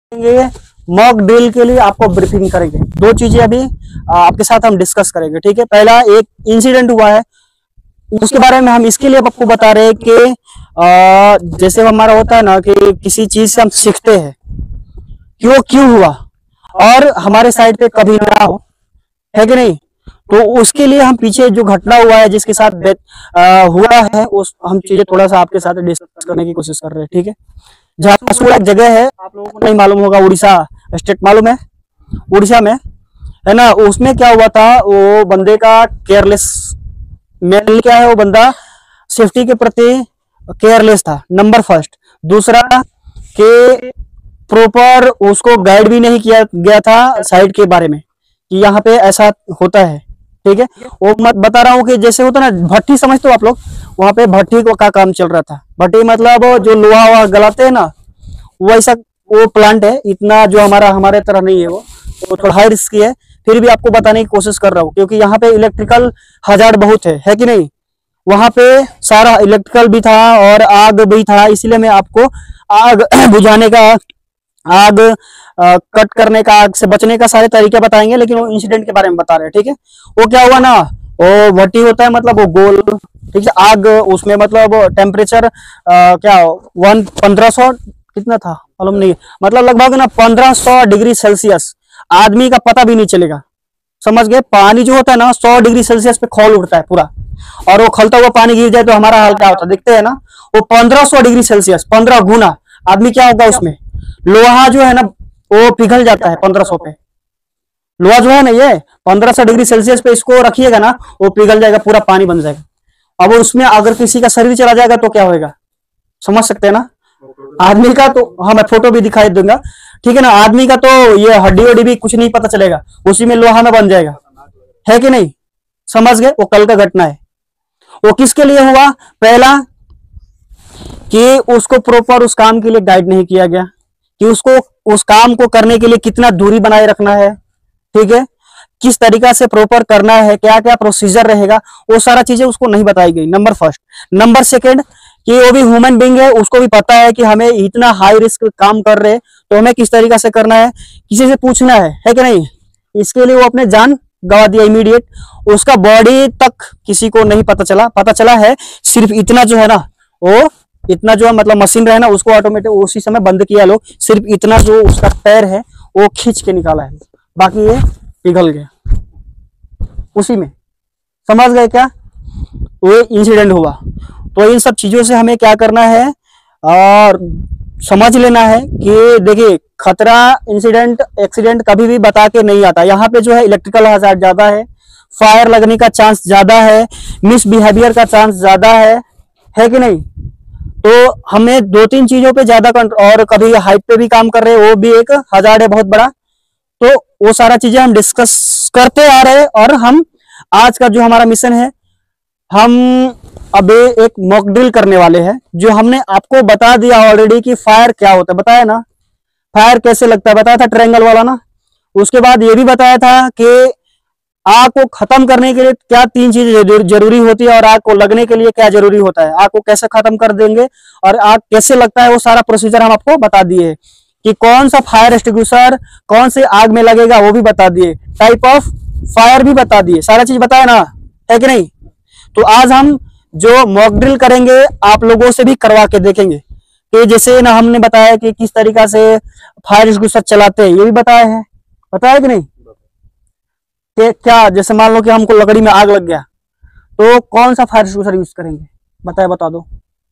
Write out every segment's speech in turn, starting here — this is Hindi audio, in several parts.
ये मॉक ड्रिल के लिए आपको ब्रीफिंग करेंगे। दो चीजें अभी आपके साथ हम डिस्कस करेंगे, ठीक है। पहला एक इंसिडेंट हुआ है, उसके बारे में हम इसके लिए आपको बता रहे हैं कि जैसे हमारा होता है ना कि किसी चीज से हम सीखते हैं कि वो क्यों हुआ और हमारे साइड पे कभी ना हो, है कि नहीं। तो उसके लिए हम पीछे जो घटना हुआ है जिसके साथ हुआ है उस हम चीजें थोड़ा सा आपके साथ डिस्कस करने की कोशिश कर रहे हैं, ठीक है। झारसुगुड़ा एक जगह है, आप लोगों को नहीं मालूम होगा, उड़ीसा स्टेट मालूम है, उड़ीसा में है ना। उसमें क्या हुआ था, वो बंदे का केयरलेस, मेनली क्या है, वो बंदा सेफ्टी के प्रति केयरलेस था, नंबर फर्स्ट। दूसरा कि प्रॉपर उसको गाइड भी नहीं किया गया था साइड के बारे में कि यहाँ पे ऐसा होता है, ठीक है। वो मत बता रहा हूँ कि जैसे होता ना भट्टी, समझते हो आप लोग, वहां पे भट्टी का काम चल रहा था। भट्टी मतलब जो लोहा वहा गलाते हैं ना, वैसा वो प्लांट है। इतना जो हमारे तरह नहीं है, वो थोड़ा हाई रिस्क है। फिर भी आपको बताने की कोशिश कर रहा हूँ क्योंकि यहाँ पे इलेक्ट्रिकल हजार्ड बहुत है कि नहीं। वहां पे सारा इलेक्ट्रिकल भी था और आग भी था, इसलिए मैं आपको आग बुझाने का, आग कट करने का, आग से बचने का सारे तरीके बताएंगे, लेकिन वो इंसिडेंट के बारे में बता रहे हैं, ठीक है। वो क्या हुआ ना, वो भट्टी होता है मतलब वो गोल, ठीक है। आग उसमें मतलब टेम्परेचर क्या 1500 कितना था मालूम नहीं, मतलब लगभग ना 1500 डिग्री सेल्सियस, आदमी का पता भी नहीं चलेगा, समझ गए। पानी जो होता है ना 100 डिग्री सेल्सियस पे खौल उठता है पूरा, और वो खलता हुआ पानी गिर जाए तो हमारा हाल क्या होता है, दिखते है ना। वो 1500 डिग्री सेल्सियस, 15 गुना, आदमी क्या होगा उसमें। लोहा जो है ना वो पिघल जाता है 1500 पे। लोहा जो है ना ये 1500 डिग्री सेल्सियस पे इसको रखिएगा ना, वो पिघल जाएगा, पूरा पानी बन जाएगा। अब उसमें अगर किसी का शरीर चला जाएगा तो क्या होगा, समझ सकते हैं ना। आदमी का तो, हाँ मैं फोटो भी दिखाई दूंगा, ठीक है ना। आदमी का तो ये हड्डी वड्डी भी कुछ नहीं पता चलेगा, उसी में लोहा में बन जाएगा, है कि नहीं, समझ गए। वो कल का घटना है। वो किसके लिए हुआ, पहला कि उसको प्रॉपर उस काम के लिए गाइड नहीं किया गया कि उसको उस काम को करने के लिए कितना दूरी बनाए रखना है, ठीक है, किस तरीका से प्रॉपर करना है, क्या क्या प्रोसीजर रहेगा, वो सारा चीजें उसको नहीं बताई गई, नंबर फर्स्ट। नंबर सेकंड कि वो भी ह्यूमन बीइंग है, उसको भी पता है कि हमें इतना हाई रिस्क काम कर रहे हैं तो हमें किस तरीका से करना है, किसी से पूछना है कि नहीं। इसके लिए वो अपने जान गवा दिया इमीडिएट। उसका बॉडी तक किसी को नहीं पता चला है सिर्फ इतना जो है ना, वो इतना जो है मतलब मशीन रहे ना, उसको ऑटोमेटिक उसी समय बंद किया लोग, सिर्फ इतना जो उसका पैर है वो खींच के निकाला है, बाकी ये पिघल गया उसी में, समझ गए क्या। वो इंसिडेंट हुआ। तो इन सब चीजों से हमें क्या करना है और समझ लेना है कि देखिए खतरा, इंसिडेंट, एक्सीडेंट कभी भी बता के नहीं आता। यहाँ पे जो है इलेक्ट्रिकल हजार्ड ज्यादा है, फायर लगने का चांस ज्यादा है, मिसबिहेवियर का चांस ज्यादा है कि नहीं। तो हमें दो तीन चीजों पे ज्यादा और कभी हाइट पे भी काम कर रहे हैं, वो भी एक हजार्ड है बहुत बड़ा। तो वो सारा चीजें हम डिस्कस करते आ रहे हैं। और हम आज का जो हमारा मिशन है, हम अभी एक मॉक ड्रिल करने वाले हैं, जो हमने आपको बता दिया ऑलरेडी कि फायर क्या होता है, बताया ना, फायर कैसे लगता है बताया था, ट्रायंगल वाला ना। उसके बाद ये भी बताया था कि आग को खत्म करने के लिए क्या तीन चीजें जरूरी होती है और आग को लगने के लिए क्या जरूरी होता है, आग को कैसे खत्म कर देंगे और आग कैसे लगता है, वो सारा प्रोसीजर हम आपको बता दिए कि कौन सा फायर एक्सटिंग्विशर कौन से आग में लगेगा वो भी बता दिए, टाइप ऑफ फायर भी बता दिए, सारा चीज बताया ना, है कि नहीं। तो आज हम जो मॉक ड्रिल करेंगे आप लोगों से भी करवा के देखेंगे कि जैसे ना हमने बताया कि किस तरीका से फायर एक्सटिंग्विशर चलाते हैं, ये भी बताया कि नहीं। कि क्या जैसे मान लो कि हमको लकड़ी में आग लग गया तो कौन सा फायर एक्सटिंग्विशर यूज करेंगे, बता दो।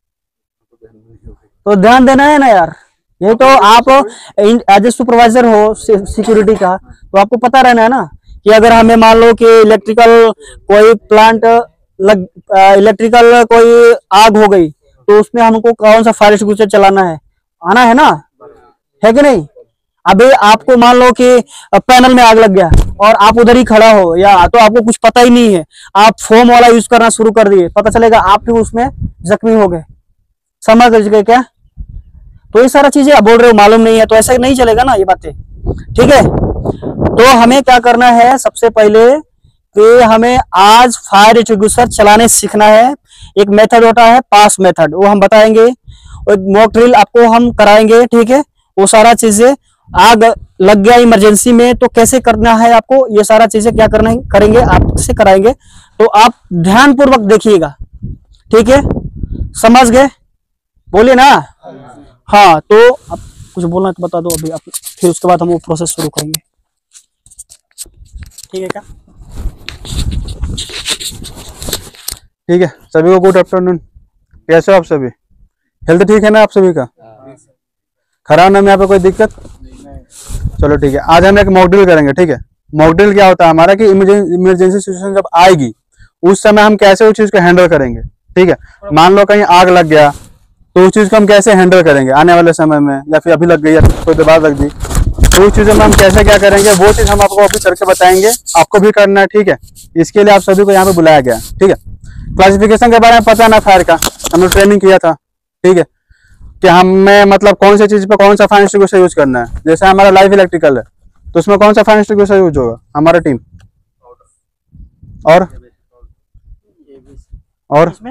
तो ध्यान देना है ना यार, ये तो आप एज ए सुपरवाइजर हो सिक्योरिटी का, तो आपको पता रहना है ना कि अगर हमें मान लो कि इलेक्ट्रिकल कोई प्लांट इलेक्ट्रिकल कोई आग हो गई तो उसमें हमको कौन सा फायर एक्सटिंग्विशर चलाना है, आना है ना, है कि नहीं। अभी आपको मान लो कि पैनल में आग लग गया और आप उधर ही खड़ा हो, या तो आपको कुछ पता ही नहीं है, आप फोम वाला यूज करना शुरू कर दिए, पता चलेगा आप भी उसमें जख्मी हो गए, समझ गए क्या। तो ये सारा चीजें बोल रहे हो मालूम नहीं है, तो ऐसा नहीं चलेगा ना ये बातें, ठीक है। तो हमें क्या करना है, सबसे पहले कि हमें आज फायर एक्सटिंग्विशर चलाने सीखना है। एक मेथड होता है पास मेथड, वो हम बताएंगे। एक मॉक ड्रिल आपको हम कराएंगे, ठीक है, वो सारा चीजें। आग लग गया इमरजेंसी में तो कैसे करना है आपको, ये सारा चीजें क्या करना है करेंगे आपसे कराएंगे, तो आप ध्यानपूर्वक देखिएगा, ठीक है, समझ गए, बोलिए ना। हाँ तो आप कुछ बोलना तो बता दो अभी आप, फिर उसके बाद हम वो प्रोसेस शुरू करेंगे, ठीक है क्या? ठीक है, सभी को गुड आफ्टरनून। कैसे हो आप सभी? हेल्थ ठीक है ना आप सभी का? खराब ना में यहाँ पे कोई दिक्कत? चलो ठीक है, आज हम एक मॉक ड्रिल करेंगे, ठीक है। मॉक ड्रिल क्या होता है हमारा कि इमरजेंसी सिचुएशन जब आएगी उस समय हम कैसे उस चीज को हैंडल करेंगे, ठीक है। मान लो कहीं आग लग गया तो उस चीज को हम कैसे हैंडल करेंगे आने वाले समय में, या फिर अभी लग गई या थोड़ी देर बाद लग गई तो उस चीजों में हम कैसे क्या करेंगे वो चीज हम आपको अभी करके बताएंगे, आपको भी करना है, ठीक है। इसके लिए आप सभी को यहाँ पे बुलाया गया, ठीक है। क्लासिफिकेशन के बारे में पता ना फायर का, हमने ट्रेनिंग किया था, ठीक है, कि हमें मतलब कौन सी चीज पे कौन सा फायर एक्सटिंग्विशर यूज करना है। जैसे हमारा लाइव इलेक्ट्रिकल है तो उसमें कौन सा फायर एक्सटिंग्विशर यूज होगा हमारा टीम, और इसमें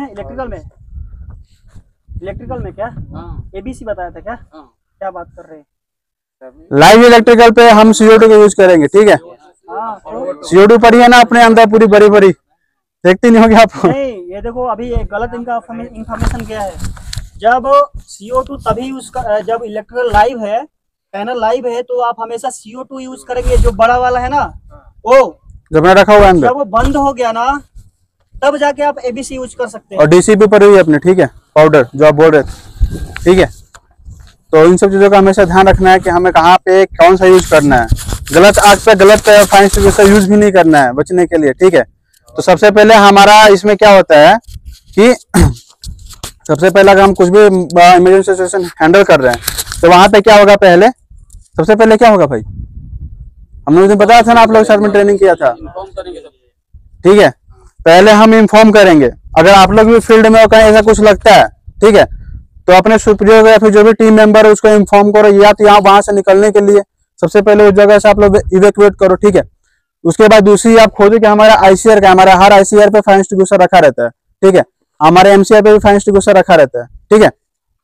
इलेक्ट्रिकल में क्या एबीसी बताया था क्या? क्या बात कर रहे हैं? लाइव इलेक्ट्रिकल पे हम CO2 का यूज करेंगे, ठीक है। CO2 पड़ी है ना अपने अंदर पूरी बड़ी बड़ी, देखती नहीं होगी आप? नहीं, ये देखो अभी एक गलत इनका इंफॉर्मेशन क्या है, जब CO2 तभी यूज जब इलेक्ट्रिकल लाइव है, पैनल लाइव है तो आप हमेशा CO2 यूज करेंगे, जो बड़ा वाला है ना वो जब रखा हुआ है अंदर, जब वो बंद हो गया ना तब जाके आप एबीसी यूज कर सकते हैं। और DCP पड़ी हुई है अपने, ठीक है, पाउडर जो आप बोल रहे थे, ठीक है। तो इन सब चीजों का हमेशा ध्यान रखना है कि हमें कहाँ पे कौन सा यूज करना है। गलत आग पे गलत फायर एक्सटिंग्विशर यूज भी नहीं करना है बचने के लिए, ठीक है। तो सबसे पहले हमारा इसमें क्या होता है कि सबसे पहले अगर हम कुछ भी इमरजेंसी सिचुएशन हैंडल कर रहे हैं तो वहां पे क्या होगा, पहले सबसे पहले क्या होगा भाई, हमने उस दिन बताया था ना, आप लोग साथ में ट्रेनिंग किया था, ठीक है। पहले हम इन्फॉर्म करेंगे, अगर आप लोग भी फील्ड में कहीं ऐसा कुछ लगता है, ठीक है, तो अपने सुपीरियर या फिर जो भी टीम मेंबर है उसको इन्फॉर्म करो, या तो यहाँ वहां से निकलने के लिए सबसे पहले उस जगह से आप लोग इवैक्यूएट करो, ठीक है। उसके बाद दूसरी आप खोजो कि हमारा ICR का, हमारा हर ICR पे फायर एक्सटिंग्विशर रखा रहता है, ठीक है। हमारे MCR पे भी फायर एक्सटिंग्विशर रखा रहता है, ठीक है।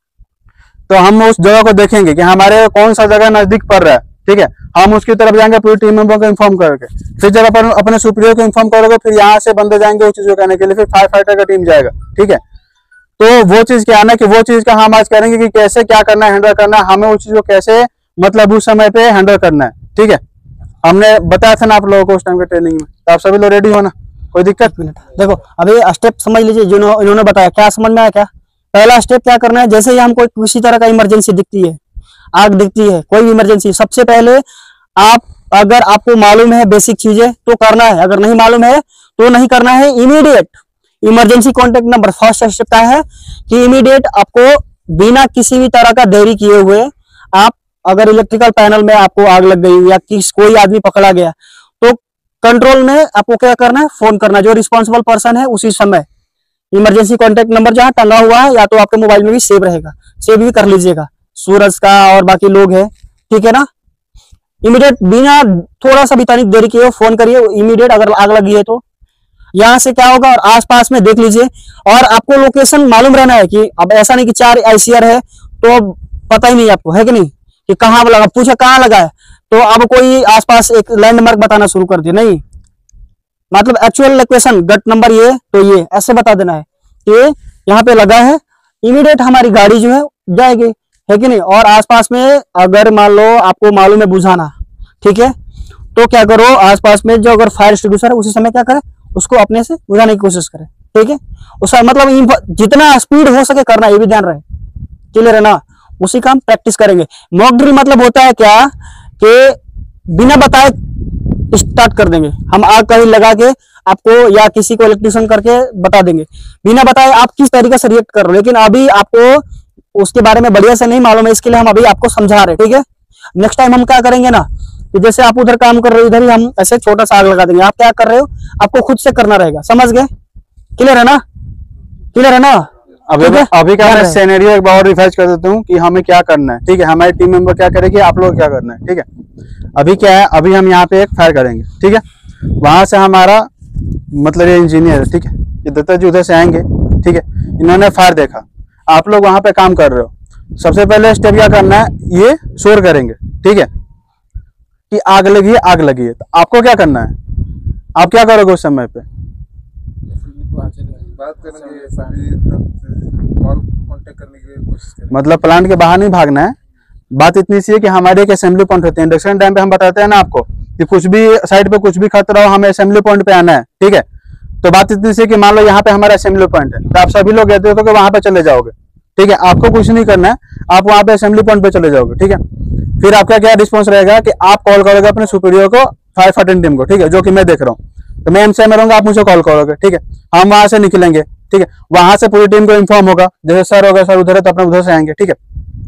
तो हम उस जगह को देखेंगे कि हमारे कौन सा जगह नजदीक पड़ रहा है, ठीक है। हम उसकी तरफ जाएंगे पूरी टीम मेंबर को इन्फॉर्म करके, फिर जब अपन अपने सुपीरियर को इन्फॉर्म करोगे फिर यहाँ से बंदे जाएंगे उस चीज को करने के लिए, फिर फायर फाइटर का टीम जाएगा, ठीक है। तो वो चीज क्या है ना कि वो चीज का हम आज करेंगे कि कैसे क्या करना है, हैंडल करना है, हमें उस चीज को कैसे मतलब उस समय पे हैंडल करना है, ठीक है। हमने बताया था ना आप लोगों को उस टाइम के ट्रेनिंग में, तो आप सभी लोग रेडी हो ना, कोई दिक्कत? देखो अभी स्टेप समझ लीजिए जो इन्होंने बताया, क्या समझ में आया क्या? पहला स्टेप क्या करना है, जैसे ही हमको किसी तरह का इमरजेंसी दिखती है, आग दिखती है, कोई भी इमरजेंसी, सबसे पहले आप अगर आपको मालूम है बेसिक चीजें तो करना है, अगर नहीं मालूम है तो नहीं करना है। Immediate emergency contact number, first step क्या है कि इमीडिएट आपको बिना किसी भी तरह का देरी किए हुए, आप अगर इलेक्ट्रिकल पैनल में आपको आग लग गई या कोई आदमी पकड़ा गया तो कंट्रोल में आपको क्या करना है, फोन करना, जो रिस्पॉन्सिबल पर्सन है उसी समय। इमरजेंसी कॉन्टेक्ट नंबर जहां टंगा हुआ है या तो आपके मोबाइल में भी सेव रहेगा, सेव भी कर लीजिएगा, सूरज का और बाकी लोग है, ठीक है ना। इमीडिएट बिना थोड़ा सा भी तारीख देरी किए फोन करिए, इमीडिएट अगर आग लगी है तो। यहाँ से क्या होगा, और आसपास में देख लीजिए, और आपको लोकेशन मालूम रहना है कि अब ऐसा नहीं कि 4 ICR है तो अब पता ही नहीं आपको, है कि नहीं, कि कहाँ लगा, पूछा कहाँ लगा है तो अब कोई आसपास एक लैंडमार्क बताना शुरू कर दिया, नहीं, मतलब एक्चुअल लोकेशन गट नंबर ये तो ये ऐसे बता देना है कि यहाँ पे लगा है, इमीडिएट हमारी गाड़ी जो है जाएगी, है कि नहीं। और आसपास में अगर मान लो आपको मालूम है बुझाना, ठीक है, तो क्या करो, आसपास में जो अगर फायर एक्सटिंग्विशर है उसी समय क्या करे, उसको अपने से बुझाने की कोशिश करे, ठीक है। उसका मतलब जितना स्पीड हो सके करना, ये भी ध्यान रहे, क्लियर है ना। उसी का हम प्रैक्टिस करेंगे। मॉक ड्रिल मतलब होता है क्या कि बिना बताए स्टार्ट कर देंगे हम, आग कहीं लगा के आपको या किसी को इलेक्ट्रिशियन करके बता देंगे, बिना बताए आप किस तरीके से रिएक्ट कर रहे हो, लेकिन अभी आपको उसके बारे में बढ़िया से नहीं मालूम है, इसके लिए हम अभी आपको समझा रहे हैं, ठीक है। नेक्स्ट टाइम हम क्या करेंगे ना कि जैसे आप उधर काम कर रहे हो, इधर ही हम ऐसे छोटा सा आग लगा देंगे, आप क्या कर रहे हो आपको खुद से करना रहेगा, समझ गए, क्लियर है ना, क्लियर है ना। अभी का मैं सिनेरियो एक बार रिवाइज कर देता हूँ कि हमें क्या करना है, ठीक है, हमारी टीम मेंबर क्या करेगी, आप लोग क्या करना है, ठीक है। अभी क्या है, अभी हम यहाँ पे एक फायर करेंगे, ठीक है, वहां से हमारा मतलब ये इंजीनियर, ठीक है, ये दत्ता जी उधर से आएंगे, ठीक है, इन्होंने फायर देखा, आप लोग वहां पे काम कर रहे हो, सबसे पहले स्टेप क्या करना है, ये शोर करेंगे, ठीक है, कि आग लगी है, आग लगी है, तो आपको क्या करना है, आप क्या करोगे उस समय पे? बात करेंगे, सभी कॉल कांटेक्ट करने की कोशिश करेंगे। मतलब प्लांट के बाहर नहीं भागना है। बात इतनी सी है कि हमारे एक असेंबली पॉइंट होते हैं, इंडक्शन टाइम पे हम बताते हैं ना आपको कि कुछ भी साइड पे कुछ भी खतरा हो, हमें असेंबली पॉइंट पे आना है, ठीक है। तो बात इतनी सी है कि मान लो यहाँ पे हमारा असेंबली पॉइंट है, तो आप सभी लोग कहते हो तो वहां पे चले जाओगे, ठीक है। आपको कुछ नहीं करना है, आप वहां पे असेंबली पॉइंट पे चले जाओगे, ठीक है। फिर आपका क्या रिस्पॉन्स रहेगा कि आप कॉल करोगे अपने सुपीरियर को, फायर फाइटिंग टीम को, ठीक है, जो कि मैं देख रहा हूँ। तो मैं एमसीआई में रहूंगा, आप मुझे कॉल करोगे, ठीक है। हम वहां से निकलेंगे, ठीक है। वहां से पूरी टीम को इन्फॉर्म होगा, जैसे सर होगा, सर उधर है तो अपने उधर से आएंगे, ठीक है।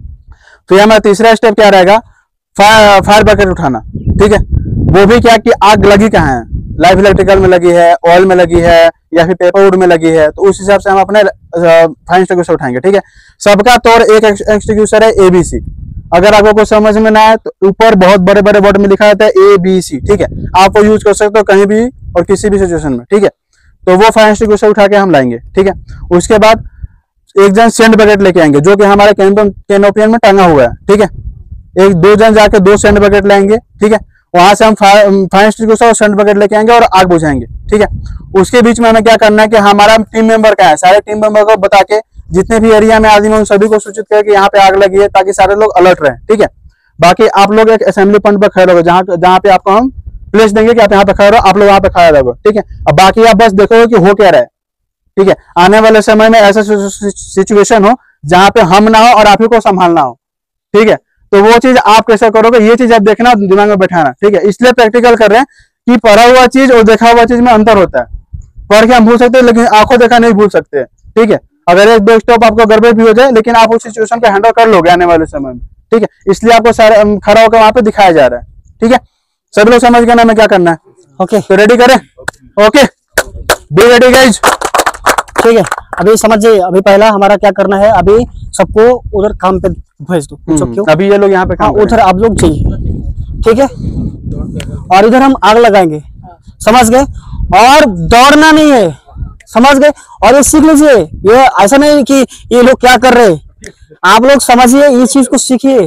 फिर हमारा तीसरा स्टेप क्या रहेगा, फायर ब्रिगेड उठाना, ठीक है। वो भी क्या कि आग लगी कहाँ है, लाइफ इलेक्ट्रिकल में लगी है, ऑयल में लगी है, या फिर पेपरवुड में लगी है, तो उस हिसाब से हम अपने फायर एक्सटिंग्विशर उठाएंगे, ठीक है। सबका तौर एक एक्सटिंग्विशर है ABC। अगर आपको कुछ समझ में ना आए तो ऊपर बहुत बड़े बड़े वर्ड में लिखा रहता है ABC, ठीक है। आप वो यूज कर सकते हो कहीं भी और किसी भी सिचुएशन में, ठीक है। तो वो फायर एक्सटिंग्विशर उठा के हम लाएंगे, ठीक है। उसके बाद एक जन सेंड बकेट लेके आएंगे, जो कि हमारे कैनोपियन में टंगा हुआ है, ठीक है। एक दो जन जाके 2 सेंड बकेट लाएंगे, ठीक है। वहां से हम फायर एक्सटिंग्विशर और सेंड बकेट लेके आएंगे और आग बुझाएंगे, ठीक है। उसके बीच में हमें क्या करना है कि हमारा टीम मेंबर क्या है, सारे टीम मेंबर को बता के जितने भी एरिया में आदमी उन सभी को सूचित करें कि यहाँ पे आग लगी है, ताकि सारे लोग अलर्ट रहें, ठीक है। बाकी आप लोग एक असेंबली पॉइंट पर खड़े रहोगे, जहाँ पे आपको हम प्लेस देंगे कि आप यहाँ पे खड़े रहो, आप लोग वहां पे खड़ा रहोगे, ठीक है। अब बाकी आप बस देखोगे कि हो क्या रहा है, ठीक है। आने वाले समय में ऐसा सिचुएशन हो जहां पे हम ना हो और आप ही को संभालना हो, ठीक है। तो वो चीज आप कैसे करोगे, ये चीज आप देखना, दिमाग में बैठाना, ठीक है। इसलिए प्रैक्टिकल कर रहे हैं कि पढ़ा हुआ चीज और देखा हुआ चीज में अंतर होता है। पढ़ के हम भूल सकते हैं, लेकिन आंखों देखा नहीं भूल सकते, ठीक है। अगर एक दो स्टॉप आपको गड़बड़ भी हो जाए, लेकिन आप उस सिचुएशन को हैंडल कर लोगे आने वाले समय में, ठीक है। इसलिए आपको सारे खड़ा होकर वहां पे दिखाया जा रहा है, ठीक है। सभी लोग समझ गए ना हमें क्या करना है? ओके, तो रेडी करें? Okay, be ready guys. ठीक है। अभी समझिए, अभी पहला हमारा क्या करना है, अभी सबको उधर काम पे भेज दो, पूछो क्यों? अभी ये लोग यहाँ पे काम उधर आप लोग चाहिए, ठीक है। और इधर हम आग लगाएंगे, समझ गए। और दौड़ना नहीं है, समझ गए। और ये सीख लीजिए, ये ऐसा नहीं कि ये लोग क्या कर रहे हैं, आप लोग समझिए, इस चीज को सीखिए।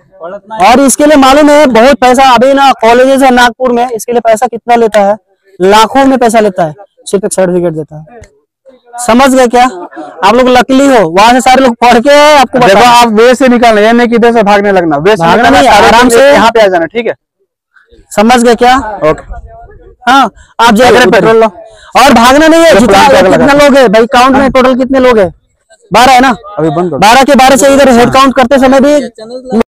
और इसके लिए मालूम है बहुत पैसा, अभी ना कॉलेजेस है नागपुर में, इसके लिए पैसा कितना लेता है, लाखों में पैसा लेता है, सिर्फ एक सर्टिफिकेट देता है, समझ गए क्या? आप लोग लकीली हो, वहां से सारे लोग पढ़ के आपको देखो, आप वे से निकलना, ये नहीं कि इधर से भागने लगना, वे से भागना नहीं, आराम से यहाँ पे आ जाना, ठीक है। समझ गए क्या? ओके, हाँ, आप जाइए पेट्रोल लो, और भागना नहीं है। कितने लोग है भाई, काउंट में टोटल कितने लोग है? 12 है ना? अभी बंद 12 के 12 से इधर हेड काउंट करते समय भी